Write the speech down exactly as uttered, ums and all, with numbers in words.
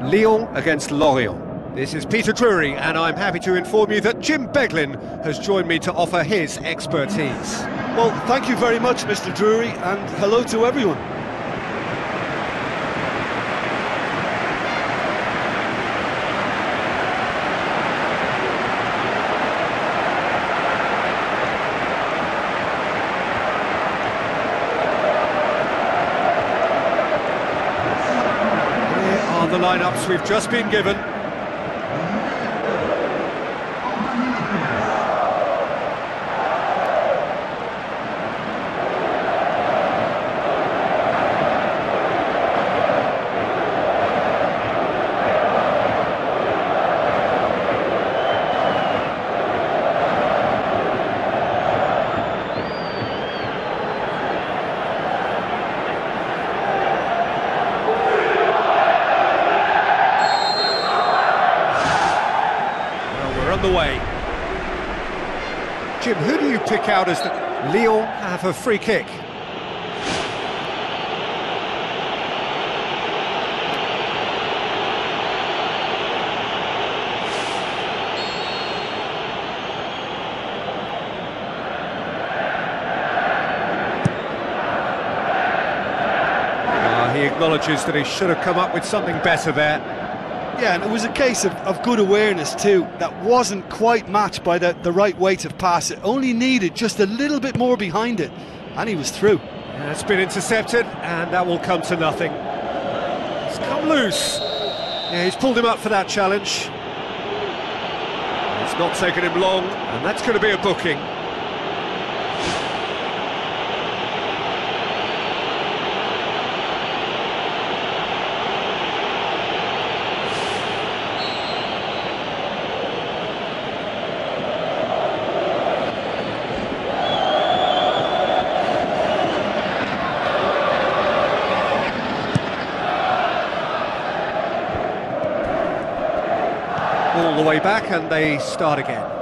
Lyon against Lorient. This is Peter Drury, and I'm happy to inform you that Jim Beglin has joined me to offer his expertise. Well, thank you very much, Mister Drury, and hello to everyone. Here are the lineups we've just been given. The way. Jim, who do you pick out as the... Lyon have a free kick. Uh, he acknowledges that he should have come up with something better there. Yeah, and it was a case of, of good awareness too. That wasn't quite matched by the, the right weight of pass. It only needed just a little bit more behind it, and he was through. Yeah, it's been intercepted, and that will come to nothing. It's come loose. Yeah, he's pulled him up for that challenge. It's not taken him long, and that's going to be a booking. All the way back, and they start again.